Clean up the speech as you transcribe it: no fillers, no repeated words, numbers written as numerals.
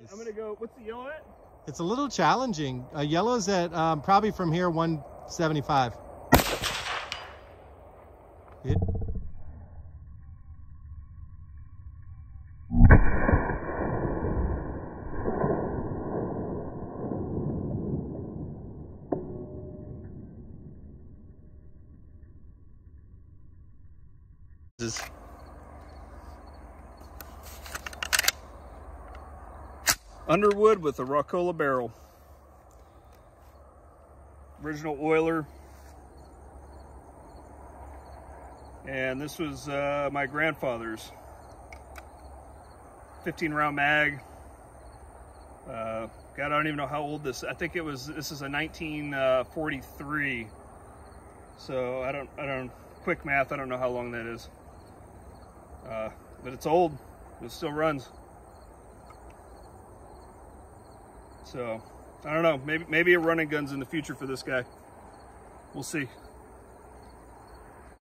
I'm gonna go, what's the yellow at? It's a little challenging. Yellow's at probably from here 175. Yeah. Underwood with a Rockola barrel. Original oiler. And this was my grandfather's 15 round mag. God, I don't even know how old this, I think this is a 1943. So I don't, quick math, I don't know how long that is. But it's old, it still runs. So I don't know, maybe a running gun's in the future for this guy. We'll see.